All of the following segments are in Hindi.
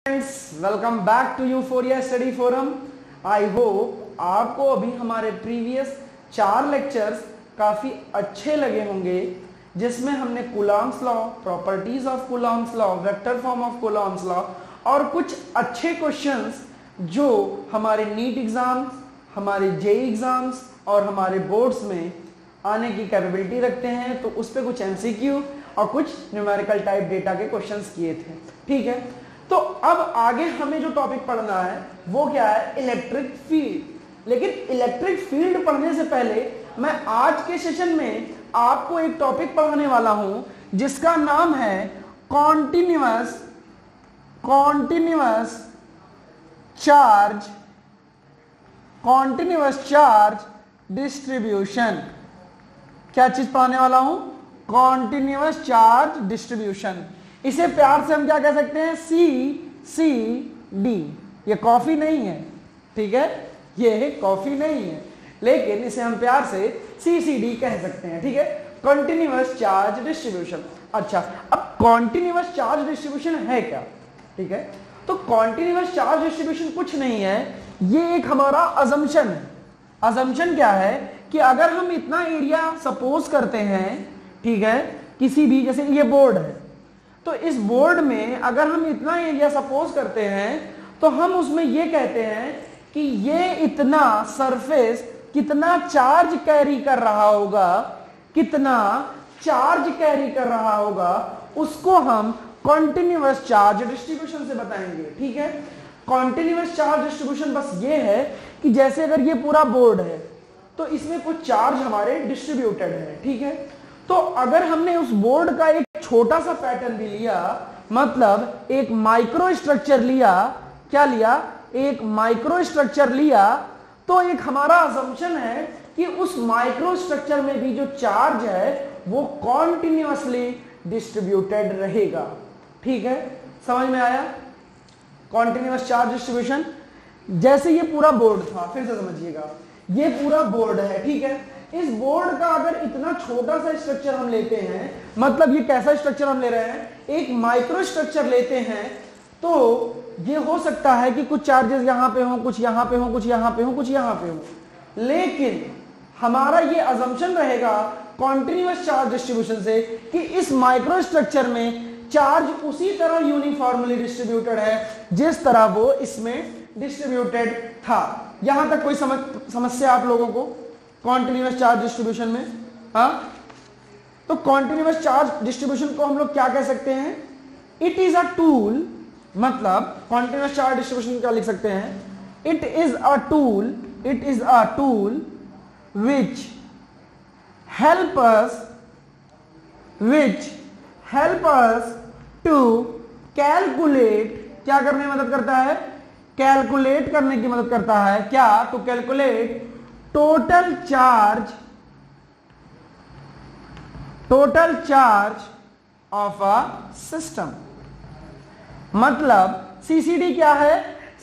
Welcome back to Euphoria Study Forum. I hope आपको अभी हमारे प्रीवियस 4 लेक्चर्स काफी अच्छे लगे होंगे, जिसमें हमने Coulomb's law, properties of Coulomb's law, vector form of Coulomb's law और कुछ अच्छे क्वेश्चंस जो हमारे नीट एग्जाम्स, हमारे जेईई एग्जाम्स और हमारे बोर्ड्स में आने की कैपेबिलिटी रखते हैं, तो उस पर कुछ एमसीक्यू और कुछ न्यूमेरिकल टाइप डेटा के क्वेश्चंस किए थे। ठीक है, तो अब आगे हमें जो टॉपिक पढ़ना है वो क्या है, इलेक्ट्रिक फील्ड। लेकिन इलेक्ट्रिक फील्ड पढ़ने से पहले मैं आज के सेशन में आपको एक टॉपिक पढ़ाने वाला हूं जिसका नाम है कॉन्टिन्यूअस चार्ज डिस्ट्रीब्यूशन। क्या चीज पढ़ाने वाला हूं, कॉन्टिन्यूअस चार्ज डिस्ट्रीब्यूशन। इसे प्यार से हम क्या कह सकते हैं, CCD। ये कॉफी नहीं है, ठीक है, ये कॉफी नहीं है, लेकिन इसे हम प्यार से CCD कह सकते हैं। ठीक है, कॉन्टिन्यूअस चार्ज डिस्ट्रीब्यूशन। अच्छा, अब कॉन्टिन्यूअस चार्ज डिस्ट्रीब्यूशन है क्या? ठीक है, तो कॉन्टिन्यूअस चार्ज डिस्ट्रीब्यूशन कुछ नहीं है, ये एक हमारा अजम्पशन है। अजम्पशन क्या है कि अगर हम इतना एरिया सपोज करते हैं, ठीक है, किसी भी, जैसे ये बोर्ड है, तो इस बोर्ड में अगर हम इतना एरिया सपोज करते हैं तो हम उसमें ये कहते हैं कि ये इतना सरफेस कितना चार्ज कैरी कर रहा होगा, कितना चार्ज कैरी कर रहा होगा, उसको हम कॉन्टिन्यूअस चार्ज डिस्ट्रीब्यूशन से बताएंगे। ठीक है, कॉन्टिन्यूअस चार्ज डिस्ट्रीब्यूशन बस ये है कि जैसे अगर ये पूरा बोर्ड है तो इसमें कुछ चार्ज हमारे डिस्ट्रीब्यूटेड है। ठीक है, तो अगर हमने उस बोर्ड का एक छोटा सा पैटर्न भी लिया, मतलब एक माइक्रो स्ट्रक्चर लिया, क्या लिया, एक माइक्रो स्ट्रक्चर लिया, तो एक हमारा असम्पशन है कि उस माइक्रो स्ट्रक्चर में भी जो चार्ज है वो कॉन्टिन्यूअसली डिस्ट्रीब्यूटेड रहेगा। ठीक है, समझ में आया कॉन्टिन्यूअस चार्ज डिस्ट्रीब्यूशन। जैसे ये पूरा बोर्ड था, फिर से समझिएगा, ये पूरा बोर्ड है, ठीक है, इस बोर्ड का अगर इतना छोटा सा स्ट्रक्चर हम लेते हैं, मतलब ये कैसा स्ट्रक्चर हम ले रहे हैं, एक माइक्रो स्ट्रक्चर लेते हैं, तो ये हो सकता है कि कुछ चार्जेस यहां पे हो, कुछ यहां पे हो, कुछ यहां पे हो, कुछ यहां पे हो, लेकिन हमारा ये अजम्पशन रहेगा कॉन्टिन्यूअस चार्ज डिस्ट्रीब्यूशन से कि इस माइक्रो स्ट्रक्चर में चार्ज उसी तरह यूनिफॉर्मली डिस्ट्रीब्यूटेड है जिस तरह वो इसमें डिस्ट्रीब्यूटेड था। यहां तक कोई समस्या आप लोगों को कॉन्टिन्यूअस चार्ज डिस्ट्रीब्यूशन में? हाँ, तो कॉन्टिन्यूअस चार्ज डिस्ट्रीब्यूशन को हम लोग क्या कह सकते हैं, इट इज अ टूल। मतलब कॉन्टिन्यूअस चार्ज डिस्ट्रीब्यूशन क्या लिख सकते हैं, it is a tool which help us to calculate. क्या करने में मदद करता है, कैलकुलेट करने की मदद करता है। क्या? To calculate total charge of a system. मतलब CCD क्या है,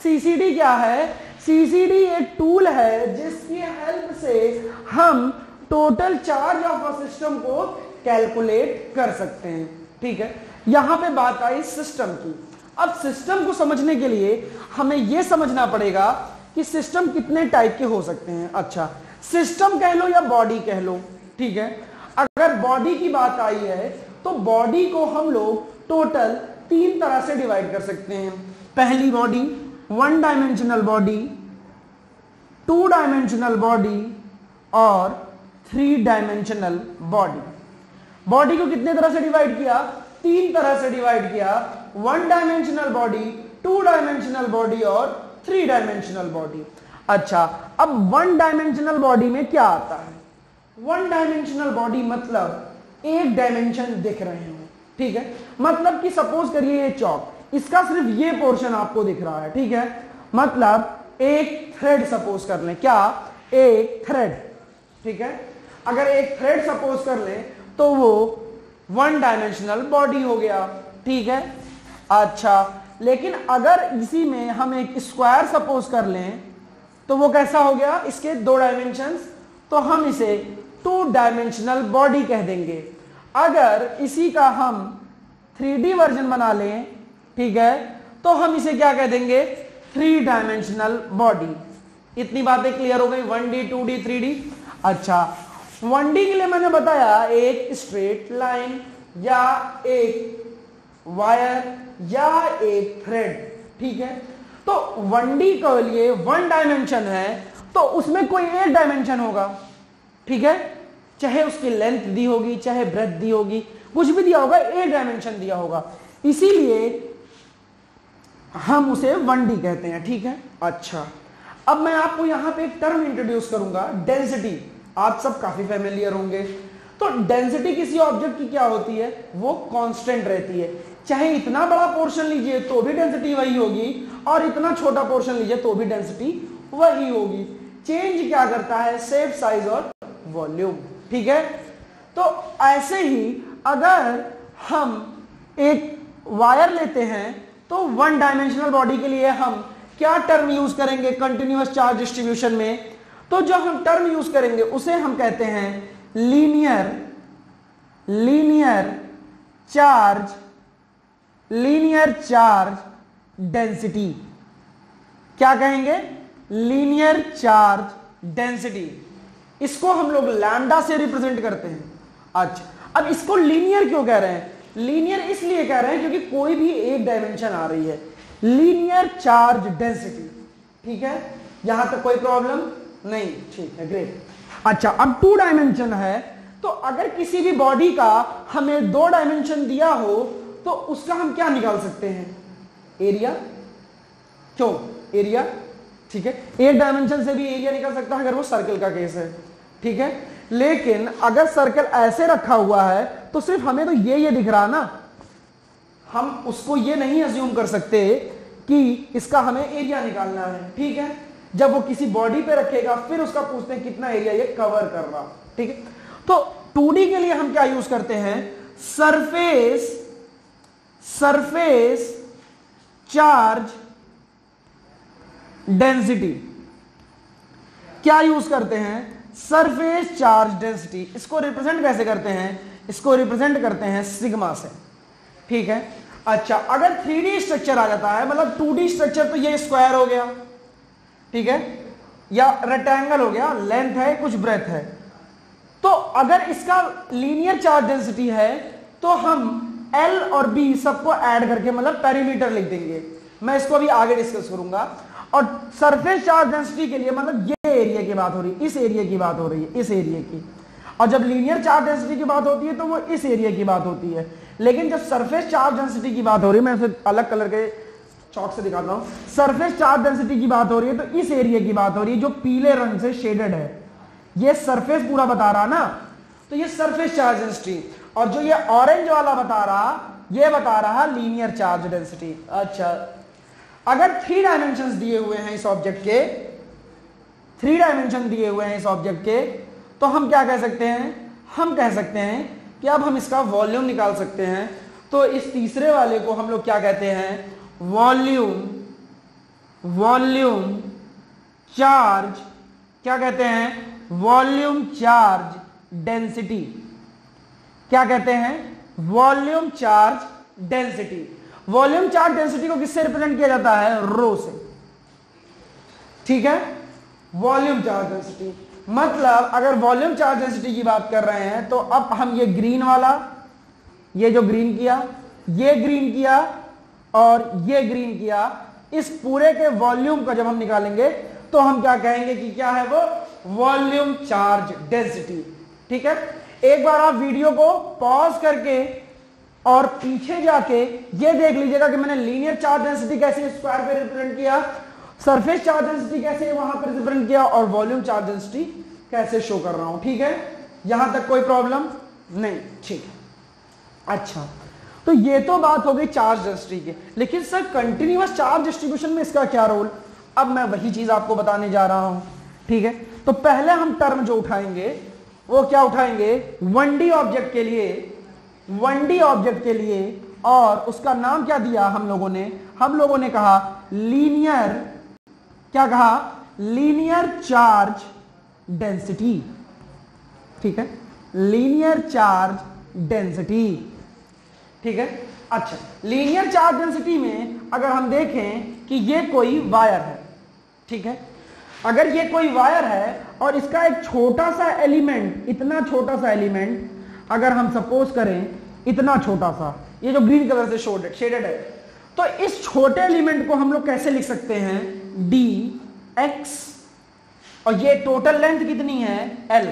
CCD एक टूल है जिसकी हेल्प से हम total charge of a system को कैलकुलेट कर सकते हैं। ठीक है, यहां पे बात आई सिस्टम की। अब सिस्टम को समझने के लिए हमें यह समझना पड़ेगा कि सिस्टम कितने टाइप के हो सकते हैं। अच्छा, सिस्टम कह लो या बॉडी कह लो, ठीक है, अगर बॉडी की बात आई है तो बॉडी को हम लोग टोटल 3 तरह से डिवाइड कर सकते हैं। पहली body 1 dimensional body, 2 dimensional body और 3 डायमेंशनल बॉडी। बॉडी को कितने तरह से डिवाइड किया, 3 तरह से डिवाइड किया, 1 डायमेंशनल बॉडी, 2 डायमेंशनल बॉडी और 3 डायमेंशनल बॉडी। अच्छा, अब 1 डायमेंशनल बॉडी में क्या आता है, 1 डायमेंशनल बॉडी मतलब एक डायमेंशन दिख रहे हो। ठीक है, मतलब कि सपोज करिए ये चौक, इसका सिर्फ ये पोर्शन आपको दिख रहा है। ठीक है, मतलब एक थ्रेड सपोज कर लें, क्या, एक थ्रेड। ठीक है, अगर एक थ्रेड सपोज कर लें तो वो 1 डायमेंशनल बॉडी हो गया। ठीक है, अच्छा, लेकिन अगर इसी में हम एक स्क्वायर सपोज कर लें तो वो कैसा हो गया, इसके 2 डायमेंशंस, तो हम इसे 2 डायमेंशनल बॉडी कह देंगे। अगर इसी का हम 3D वर्जन बना लें, ठीक है, तो हम इसे क्या कह देंगे, 3 डायमेंशनल बॉडी। इतनी बातें क्लियर हो गई, 1D 2D 3D। अच्छा 1D के लिए मैंने बताया एक स्ट्रेट लाइन या एक वायर या एक थ्रेड, ठीक है। तो 1D के लिए 1 डायमेंशन है तो उसमें कोई एक डायमेंशन होगा, ठीक है, चाहे उसकी लेंथ दी होगी चाहे ब्रेथ दी होगी, कुछ भी दिया होगा, एक डायमेंशन दिया होगा, इसीलिए हम उसे 1D कहते हैं, ठीक है। अच्छा अब मैं आपको यहां पे एक टर्म इंट्रोड्यूस करूंगा, डेंसिटी। आप सब काफी फेमिलियर होंगे। तो डेंसिटी किसी ऑब्जेक्ट की क्या होती है, वो कांस्टेंट रहती है, चाहे इतना बड़ा पोर्शन लीजिए तो भी डेंसिटी वही होगी और इतना छोटा पोर्शन लीजिए तो भी डेंसिटी वही होगी। चेंज क्या करता है, शेप, साइज और वॉल्यूम, ठीक है। तो ऐसे ही अगर हम एक वायर लेते हैं तो 1 डायमेंशनल बॉडी के लिए हम क्या टर्म यूज करेंगे कंटिन्यूअस चार्ज डिस्ट्रीब्यूशन में, तो जो हम टर्म यूज करेंगे उसे हम कहते हैं लीनियर चार्ज डेंसिटी। क्या कहेंगे, लीनियर चार्ज डेंसिटी। इसको हम लोग लैम्डा से रिप्रेजेंट करते हैं। अच्छा अब इसको लीनियर क्यों कह रहे हैं, लीनियर इसलिए कह रहे हैं क्योंकि कोई भी एक डायमेंशन आ रही है, लीनियर चार्ज डेंसिटी, ठीक है। यहां तक कोई प्रॉब्लम नहीं, ठीक है, ग्रेट। अच्छा अब 2 डायमेंशन है तो अगर किसी भी बॉडी का हमें 2 डायमेंशन दिया हो तो उसका हम क्या निकाल सकते हैं, एरिया। क्यों, एरिया, ठीक है। एक डायमेंशन से भी एरिया निकल सकता है अगर वो सर्कल का केस है, ठीक है। लेकिन अगर सर्कल ऐसे रखा हुआ है तो सिर्फ हमें तो ये दिख रहा ना, हम उसको ये नहीं अज्यूम कर सकते कि इसका हमें एरिया निकालना है, ठीक है। जब वो किसी बॉडी पे रखेगा फिर उसका पूछते हैं कितना एरिया ये कवर कर रहा, ठीक है। तो 2D के लिए हम क्या यूज करते हैं, सरफेस चार्ज डेंसिटी। क्या यूज करते हैं, सरफेस चार्ज डेंसिटी। इसको रिप्रेजेंट कैसे करते हैं, इसको रिप्रेजेंट करते हैं सिग्मा से, ठीक है। अच्छा अगर 3D स्ट्रक्चर आ जाता है, मतलब 2D स्ट्रक्चर तो ये स्क्वायर हो गया, ठीक है, या रेक्टेंगल हो गया, लेंथ है कुछ ब्रेथ है, तो अगर इसका लीनियर चार्ज डेंसिटी है तो हम L और B सबको ऐड करके मतलब पेरीमीटर लिख देंगे। मैं इसको अभी आगे डिस्कस करूंगा। और सरफेस चार्ज डेंसिटी के लिए मतलब ये एरिया की बात हो रही है, इस एरिया की बात हो रही है, इस एरिया की। और जब लीनियर चार्ज डेंसिटी की बात होती है तो वो इस एरिया की बात होती है। लेकिन जब सरफेस चार्ज डेंसिटी की बात हो रही है, मैं इसे अलग कलर के चौक से दिखाता हूं, सरफेस चार्ज डेंसिटी की बात हो रही है तो इस एरिया की बात हो रही है जो पीले रंग से शेडेड है, ये सरफेस पूरा बता रहा ना, तो ये सरफेस चार्ज डेंसिटी। और जो ये ऑरेंज वाला बता रहा, ये बता रहा लीनियर चार्ज डेंसिटी। अच्छा अगर 3 डायमेंशंस दिए हुए हैं इस ऑब्जेक्ट के, 3 डायमेंशन दिए हुए हैं इस ऑब्जेक्ट के, तो हम क्या कह सकते हैं, हम कह सकते हैं कि अब हम इसका वॉल्यूम निकाल सकते हैं। तो इस तीसरे वाले को हम लोग क्या कहते हैं, वॉल्यूम चार्ज, क्या कहते हैं, वॉल्यूम चार्ज डेंसिटी। क्या कहते हैं, volume charge density. Volume charge density को किससे रिप्रेजेंट किया जाता है, रो से, ठीक है। वॉल्यूम चार्ज डेंसिटी मतलब अगर वॉल्यूम चार्ज डेंसिटी की बात कर रहे हैं तो अब हम ये ग्रीन वाला, ये जो ग्रीन किया, ये ग्रीन किया और ये ग्रीन किया, इस पूरे के वॉल्यूम का जब हम निकालेंगे तो हम क्या कहेंगे कि क्या है वो, वॉल्यूम चार्ज डेंसिटी, ठीक है। एक बार आप वीडियो को पॉज करके और पीछे जाके ये देख लीजिएगा कि मैंने लीनियर चार्ज डेंसिटी कैसे स्क्वायर पे रिप्रेजेंट किया, सरफेस चार्ज डेंसिटी कैसे वहां पर रिप्रेजेंट किया और वॉल्यूम चार्ज डेंसिटी कैसे शो कर रहा हूं, ठीक है। यहां तक कोई प्रॉब्लम नहीं, ठीक है। अच्छा तो ये तो बात हो गई चार्ज डेंसिटी की, लेकिन सर कंटिन्यूअस चार्ज डिस्ट्रीब्यूशन में इसका क्या रोल, अब मैं वही चीज आपको बताने जा रहा हूं, ठीक है। तो पहले हम टर्म जो उठाएंगे वो क्या उठाएंगे, 1D ऑब्जेक्ट के लिए, 1D ऑब्जेक्ट के लिए, और उसका नाम क्या दिया हम लोगों ने कहा लीनियर, क्या कहा, लीनियर चार्ज डेंसिटी, ठीक है, लीनियर चार्ज डेंसिटी, ठीक है। अच्छा, लीनियर चार्ज डेंसिटी में अगर हम देखें कि ये कोई वायर है, ठीक है, अगर ये कोई वायर है और इसका एक छोटा सा एलिमेंट, इतना छोटा सा एलिमेंट अगर हम सपोज करें, इतना छोटा सा, ये जो ग्रीन कलर से शेडेड है, तो इस छोटे एलिमेंट को हम लोग कैसे लिख सकते हैं, dx, और ये टोटल लेंथ कितनी है, l,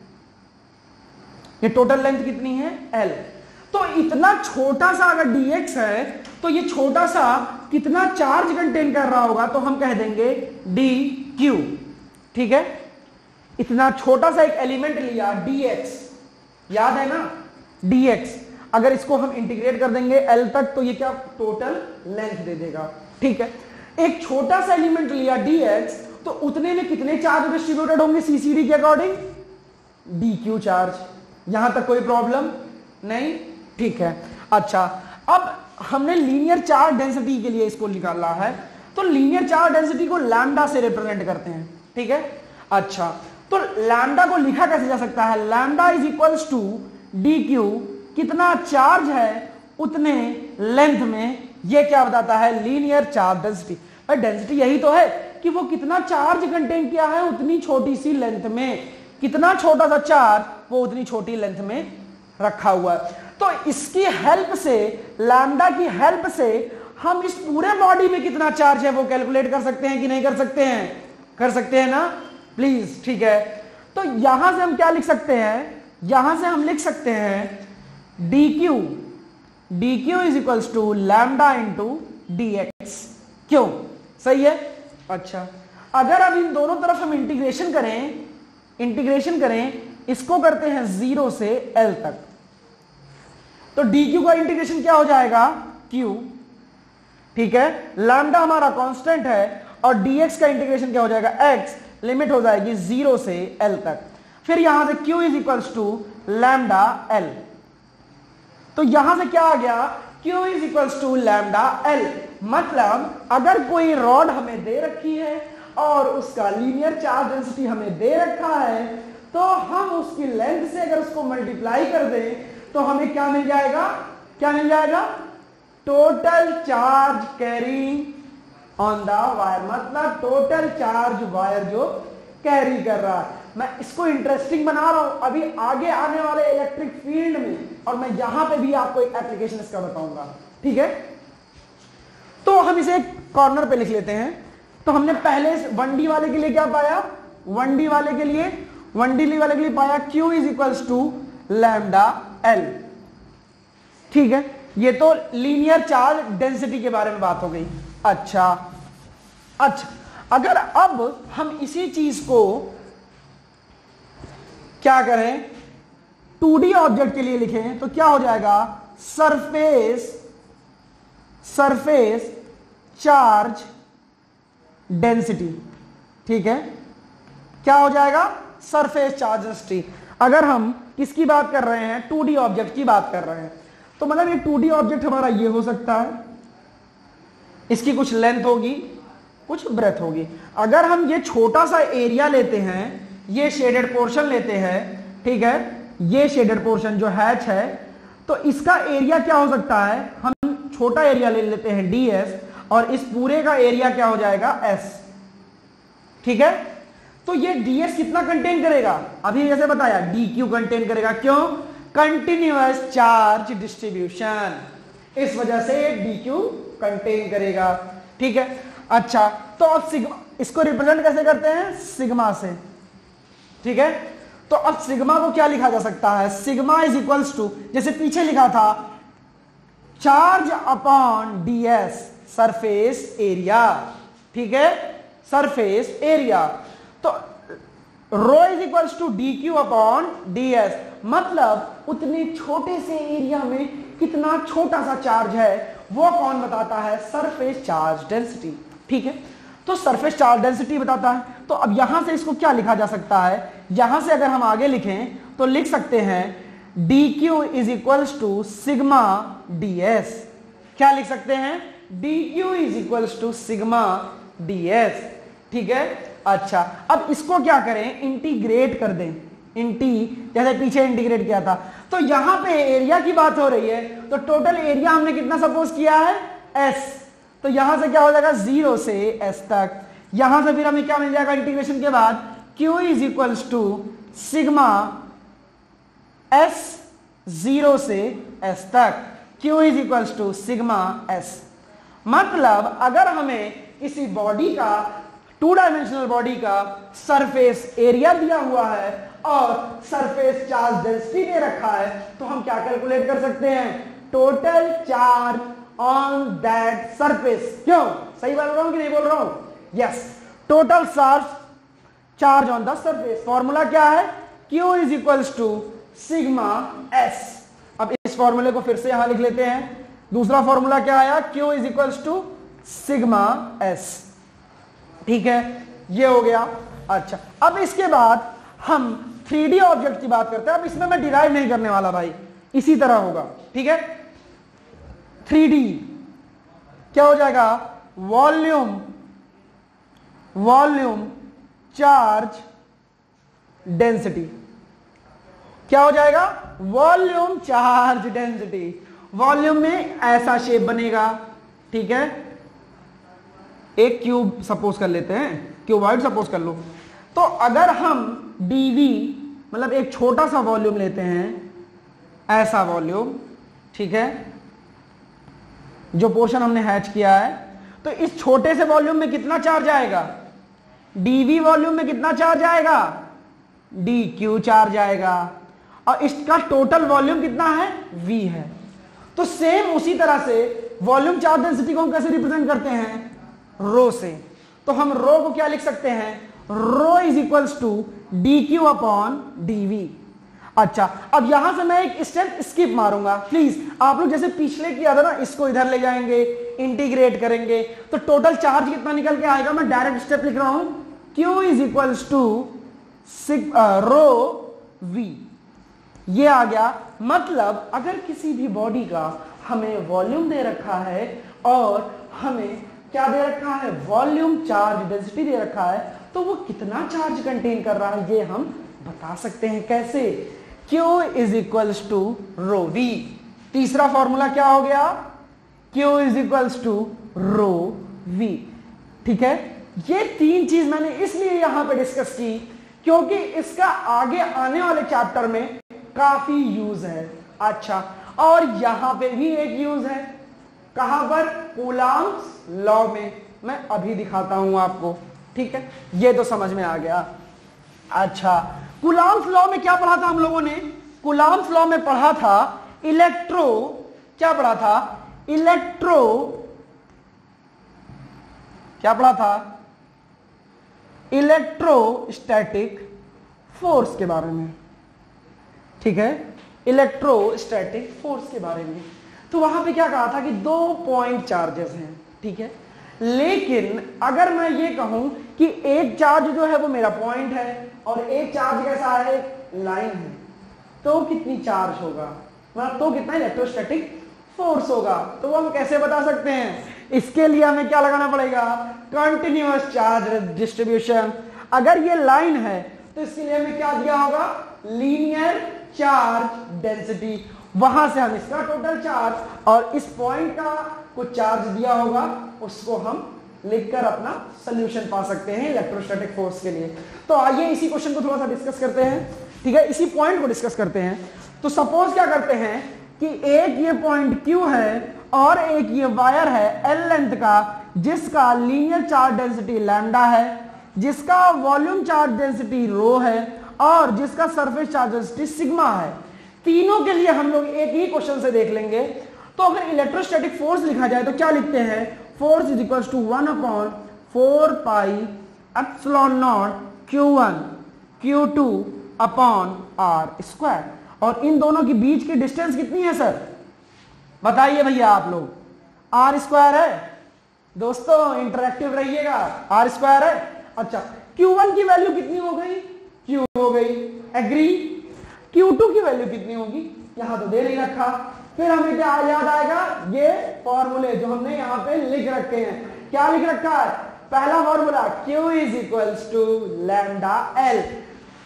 ये टोटल लेंथ कितनी है, l। तो इतना छोटा सा अगर dx है तो ये छोटा सा कितना चार्ज कंटेन कर रहा होगा, तो हम कह देंगे dq, ठीक है। इतना छोटा सा एक एलिमेंट लिया dx, याद है ना dx, अगर इसको हम इंटीग्रेट कर देंगे l तक तो ये क्या टोटल लेंथ दे देगा, ठीक है। एक छोटा सा एलिमेंट लिया dx, तो उतने में कितने चार्ज डिस्ट्रीब्यूटेड होंगे सीसीडी के अकॉर्डिंग, dq चार्ज। यहां तक कोई प्रॉब्लम नहीं, ठीक है। अच्छा, अब हमने लीनियर चार्ज डेंसिटी के लिए इसको निकाला है, तो लीनियर चार्ज डेंसिटी को लैम्डा से रिप्रेजेंट करते हैं, ठीक है। अच्छा, तो लैम्डा को लिखा कैसे जा सकता है, lambda is equals to dq, कितना चार्ज है उतने लेंथ में, ये क्या बताता है, लीनियर चार्ज डेंसिटी। भाई डेंसिटी यही तो है कि वो कितना चार्ज कंटेन किया है उतनी छोटी सी लेंथ में, कितना छोटा सा चार्ज वो उतनी छोटी लेंथ में रखा हुआ है। तो इसकी हेल्प से, लैम्डा की हेल्प से हम इस पूरे बॉडी में कितना चार्ज है वो कैलकुलेट कर सकते हैं कि नहीं कर सकते हैं, कर सकते हैं ना प्लीज, ठीक है। तो यहां से हम क्या लिख सकते हैं, यहां से हम लिख सकते हैं dq is equals to lambda into dx, क्यों, सही है। अच्छा, अगर अब इन दोनों तरफ हम इंटीग्रेशन करें, इसको करते हैं 0 से l तक, तो dq का इंटीग्रेशन क्या हो जाएगा, q, ठीक है। लैम्डा हमारा कांस्टेंट है और dx का इंटीग्रेशन क्या हो जाएगा, x, लिमिट हो जाएगी 0 से l तक। फिर यहां से q is equals to lambda l, तो यहां से क्या आ गया, q is equals to lambda l। मतलब अगर कोई रॉड हमें दे रखी है और उसका लीनियर चार्ज डेंसिटी हमें दे रखा है, तो हम उसकी लेंथ से अगर उसको मल्टीप्लाई कर दें तो हमें क्या मिल जाएगा, क्या मिल जाएगा, total charge carry on the wire, मतलब टोटल चार्ज वायर जो कैरी कर रहा है। मैं इसको इंटरेस्टिंग बना रहा हूं अभी आगे आने वाले इलेक्ट्रिक फील्ड में, और मैं यहां पे भी आपको एक एप्लीकेशन इसका बताऊंगा, ठीक है। तो हम इसे एक कॉर्नर पे लिख लेते हैं। तो हमने पहले 1D वाले के लिए क्या पाया, 1D वाले के लिए पाया q is equals to lambda l, ठीक है। ये तो लीनियर चार्ज डेंसिटी के बारे में बात हो गई। अच्छा, अगर अब हम इसी चीज को क्या करें, 2D ऑब्जेक्ट के लिए लिखें तो क्या हो जाएगा, सरफेस चार्ज डेंसिटी, ठीक है। क्या हो जाएगा, सरफेस चार्ज डेंसिटी। अगर हम किसकी बात कर रहे हैं, 2D ऑब्जेक्ट की बात कर रहे हैं, तो मतलब ये 2D ऑब्जेक्ट हमारा ये हो सकता है, इसकी कुछ लेंथ होगी, कुछ ब्रेथ होगी। अगर हम ये छोटा सा एरिया लेते हैं, ये शेडेड पोर्शन लेते हैं, ठीक है, ये शेडेड पोर्शन जो हैच है, तो इसका एरिया क्या हो सकता है, हम छोटा एरिया ले लेते हैं ds, और इस पूरे का एरिया क्या हो जाएगा s, ठीक है। तो ये ds कितना कंटेन करेगा, अभी जैसे बताया dq कंटेन करेगा, क्यों, कंटिन्यूअस चार्ज डिस्ट्रीब्यूशन, इस वजह से dq कंटेन करेगा, ठीक है। अच्छा, तो अब सिग्मा, इसको रिप्रेजेंट कैसे करते हैं, सिग्मा से, ठीक है। तो अब सिग्मा को क्या लिखा जा सकता है, सिग्मा इज इक्वल्स टू, जैसे पीछे लिखा था, charge upon ds, surface area, ठीक है, सरफेस एरिया। तो rho is equals to dq upon ds, मतलब उतने छोटे से एरिया में कितना छोटा सा चार्ज है वो कौन बताता है, सरफेस चार्ज डेंसिटी, ठीक है। तो सरफेस चार्ज डेंसिटी बताता है। तो अब यहां से इसको क्या लिखा जा सकता है, यहां से अगर हम आगे लिखें तो लिख सकते हैं dq is equals to sigma ds, क्या लिख सकते हैं, dq is equals to sigma ds, ठीक है। अच्छा, अब इसको क्या करें, इंटीग्रेट कर दें, जैसे पीछे इंटीग्रेट किया था। तो यहां पे एरिया की बात हो रही है, तो टोटल एरिया हमने कितना सपोज किया है, S। तो यहां से क्या हो जाएगा, 0 से S तक। यहां से फिर हमें क्या मिल जाएगा इंटीग्रेशन के बाद, Q is equals to sigma S 0 से S तक, Q is equals to sigma S। मतलब अगर हमें किसी बॉडी का, 2 डायमेंशनल बॉडी का सरफेस एरिया दिया हुआ है और सरफेस चार्ज डेंसिटी दे रखा है, तो हम क्या कैलकुलेट कर सकते हैं, total charge on that surface. क्यों, सही बोल रहा हूं कि नहीं बोल रहा हूं, yes, total charge on the surface. Formula क्या है, Q is equals to sigma S। अब इस फॉर्मूले को फिर से यहां लिख लेते हैं। दूसरा फॉर्मूला क्या आया, Q is equals to sigma S। ठीक है, ये हो गया। अच्छा, अब इसके बाद हम 3D ऑब्जेक्ट की बात करते हैं। अब इसमें मैं डिराइव नहीं करने वाला भाई, इसी तरह होगा। ठीक है, 3D क्या हो जाएगा, वॉल्यूम चार्ज डेंसिटी। क्या हो जाएगा, वॉल्यूम चार्ज डेंसिटी। वॉल्यूम में ऐसा शेप बनेगा, ठीक है, एक क्यूब सपोज कर लेते हैं, क्यूबॉइड सपोज कर लो। तो अगर हम dv मतलब एक छोटा सा वॉल्यूम लेते हैं, ऐसा वॉल्यूम, ठीक है, जो पोर्शन हमने हैच किया है, तो इस छोटे से वॉल्यूम में कितना चार्ज आएगा, dv वॉल्यूम में कितना चार्ज आएगा, dq चार्ज आएगा, और इसका टोटल वॉल्यूम कितना है, v है। तो सेम उसी तरह से वॉल्यूम चार्ज डेंसिटी को हम कैसे रिप्रेजेंट करते हैं, रो से। तो हम रो को क्या लिख सकते हैं, rho is equals to dq upon dv। अच्छा, अब यहां से मैं एक स्टेप स्किप मारूंगा, प्लीज आप लोग जैसे पिछले किया था ना, इसको इधर ले जाएंगे, इंटीग्रेट करेंगे, तो टोटल चार्ज कितना निकल के आएगा। मैं डायरेक्ट स्टेप लिख रहा हूं, q is equals to rho v। ये आ गया। मतलब अगर किसी भी बॉडी का हमें वॉल्यूम दे रखा है और हमें क्या दे रखा है, वॉल्यूम चार्ज डेंसिटी दे रखा है, तो वो कितना चार्ज कंटेन कर रहा है ये हम बता सकते हैं। कैसे, Q is equals to rho v। तीसरा फॉर्मूला क्या हो गया, Q is equals to rho v। ठीक है, ये तीन चीज मैंने इसलिए यहां पे डिस्कस की क्योंकि इसका आगे आने वाले चैप्टर में काफी यूज है। अच्छा, और यहां पे भी एक यूज है, कहां पर, कूलॉम्स लॉ में। मैं अभी दिखाता हूं आपको, ठीक है, ये तो समझ में आ गया। अच्छा, कूलॉम्स लॉ में क्या पढ़ा था हम लोगों ने, कूलॉम्स लॉ में पढ़ा था क्या पढ़ा था, इलेक्ट्रोस्टैटिक फोर्स के बारे में। ठीक है, इलेक्ट्रोस्टैटिक फोर्स के बारे में। तो वहां पे क्या कहा था कि 2 पॉइंट चार्जेस हैं, ठीक है, लेकिन अगर मैं ये कहूं कि एक चार्ज जो है वो मेरा पॉइंट है और एक चार्ज कैसा है, लाइन है, तो कितनी चार्ज होगा, मतलब तो कितना इलेक्ट्रोस्टैटिक फोर्स होगा। तो वो हम कैसे बता सकते हैं, इसके लिए हमें क्या लगाना पड़ेगा, कंटिन्यूअस चार्ज डिस्ट्रीब्यूशन। अगर ये लाइन है तो इसके लिए हमें क्या दिया होगा, लीनियर चार्ज डेंसिटी। वहां से हम इसका टोटल चार्ज और इस पॉइंट का कुछ चार्ज दिया होगा, उसको हम लिखकर अपना सोल्यूशन पा सकते हैं इलेक्ट्रोस्टैटिक फोर्स के लिए। तो आइए इसी क्वेश्चन को थोड़ा सा डिस्कस करते हैं, ठीक है, इसी पॉइंट को डिस्कस करते हैं। तो सपोज क्या करते हैं कि एक ये पॉइंट Q है और एक ये वायर है L लेंथ का, जिसका लीनियर चार्ज डेंसिटी लैम्डा है, जिसका वॉल्यूम चार्ज डेंसिटी रो है और जिसका सरफेस चार्ज डेंसिटी सिग्मा है। तीनों के लिए हम लोग एक ही क्वेश्चन से देख लेंगे। तो अगर इलेक्ट्रोस्टैटिक फोर्स लिखा जाए तो क्या लिखते हैं, force is equal to 1/4 pi epsilon naught Q1 Q2 upon R square. और इन दोनों के बीच की डिस्टेंस कितनी है सर, बताइए भैया आप लोग, R स्क्वायर है दोस्तों, इंटरेक्टिव रहिएगा, R स्क्वायर है। अच्छा, Q1 की वैल्यू कितनी हो गई, Q हो गई, एग्री। Q2 की वैल्यू कितनी होगी, यहां तो दे नहीं रखा। फिर हमें क्या याद आएगा, ये फॉर्मूले जो हमने यहां पे लिख रखे हैं। क्या लिख रखा है, पहला formula Q is equals to lambda L।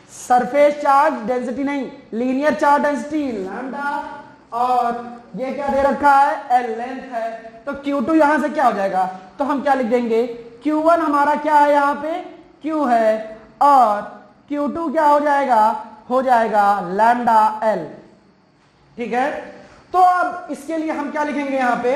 Surface charge density नहीं, लीनियर चार्ज डेंसिटी लैम्डा, और ये क्या दे रखा है, एल लेंथ है। तो Q2 यहां से क्या हो जाएगा, तो हम क्या लिख देंगे, Q1 हमारा क्या है, यहां पे Q है, और Q2 क्या हो जाएगा लैम्डा एल। ठीक है, तो अब इसके लिए हम क्या लिखेंगे, यहां पे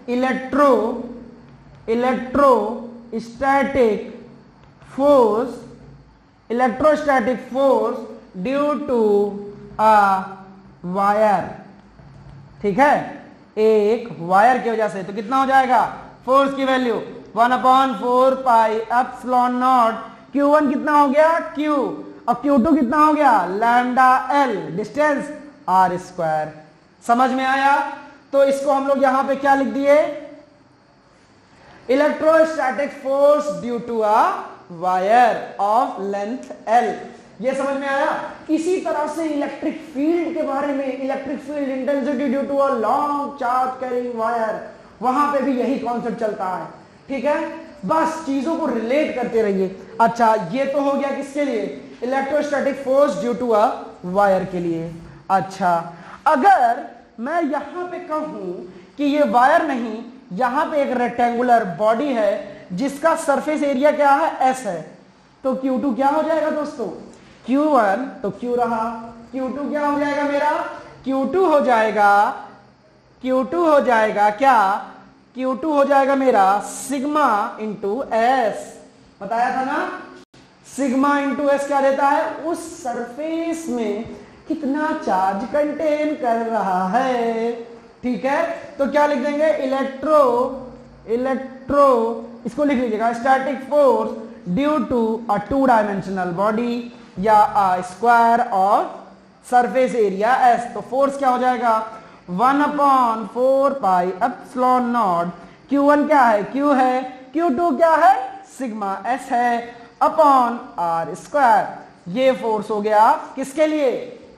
electrostatic force due to a wire. ठीक है, एक वायर की वजह से। तो कितना हो जाएगा, फोर्स की value 1/4 pi epsilon naught, Q1 कितना हो गया Q, और Q2 कितना हो गया lambda L, distance R square. समझ में आया? तो इसको हम लोग यहां पे क्या लिख दिए, electrostatic force due to a wire of length L। ये समझ में आया? इसी तरह से इलेक्ट्रिक फील्ड के बारे में, electric field intensity due to a long charge carrying wire, वहां पे भी यही कॉन्सेप्ट चलता है। ठीक है, बस चीजों को रिलेट करते रहिए। अच्छा, ये तो हो गया किसके लिए, electrostatic force due to a wire के लिए। अच्छा, अगर मैं यहां पे कहूं कि ये वायर नहीं, यहां पे एक रेक्टेंगुलर बॉडी है जिसका सरफेस एरिया क्या है, S है, तो Q2 क्या हो जाएगा दोस्तों, Q1 तो Q रहा, Q2 क्या हो जाएगा मेरा, Q2 हो जाएगा क्या, Q2 हो जाएगा मेरा सिग्मा इंटू एस। बताया था ना, सिग्मा इंटू एस क्या देता है, उस सरफेस में कितना चार्ज कंटेन कर रहा है। ठीक है, तो क्या लिख देंगे, इलेक्ट्रो इसको लिख लीजिएगा, static force due to a 2 dimensional body या a square of surface area S। तो फोर्स क्या हो जाएगा, 1/4 पाई एप्सिलॉन नॉट, Q1 क्या है, Q है, Q2 क्या है, सिग्मा S है, अपॉन R स्क्वायर। ये फोर्स हो गया किसके लिए,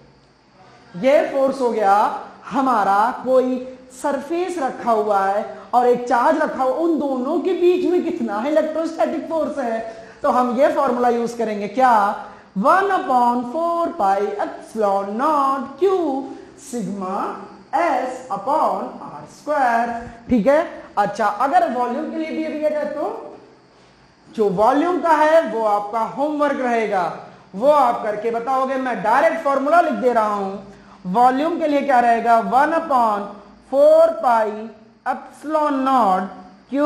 ये फोर्स हो गया हमारा, कोई सरफेस रखा हुआ है और एक चार्ज रखा हुआ, उन दोनों के बीच में कितना है इलेक्ट्रोस्टैटिक फोर्स है। तो हम ये फॉर्मूला यूज करेंगे क्या, 1/4 pi epsilon naught Q sigma S upon R square. ठीक है, अच्छा, अगर वॉल्यूम के लिए दिया दिया जाए तो जो वॉल्यूम का है वो आपका होमवर्क रहेगा, वो आप करके बताओगे। मैं डायरेक्ट फॉर्मूला लिख दे रहा हूं, वॉल्यूम के लिए क्या रहेगा, 1/4 पाई एप्सिलॉन नॉट Q,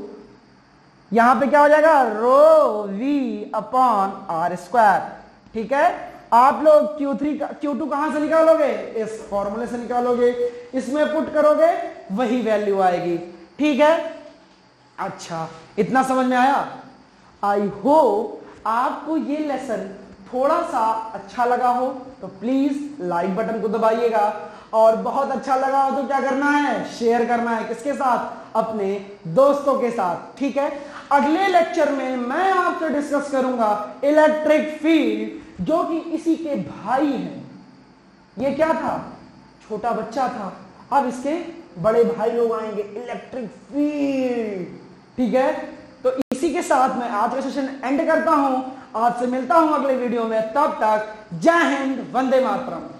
यहां पे क्या हो जाएगा, rho V upon R square. ठीक है, आप लोग Q2 कहां से निकालोगे, इस फॉर्मूले से निकालोगे, इसमें पुट करोगे वही वैल्यू आएगी। ठीक है, अच्छा, इतना समझ में आया? आई होप आपको ये लेसन थोड़ा सा अच्छा लगा हो, तो प्लीज लाइक बटन को दबाइएगा, और बहुत अच्छा लगा हो तो क्या करना है, शेयर करना है, किसके साथ, अपने दोस्तों के साथ। ठीक है, अगले लेक्चर में मैं आपसे डिस्कस करूंगा इलेक्ट्रिक फील्ड, जो कि इसी के भाई हैं। ये क्या था, छोटा बच्चा था, अब इसके बड़े भाई लोग आएंगे, इलेक्ट्रिक फील्ड। ठीक है, तो इसी के साथ मैं आज का सेशन एंड करता हूं, आपसे मिलता हूं अगले वीडियो में, तब तक जय हिंद, वंदे मातरम।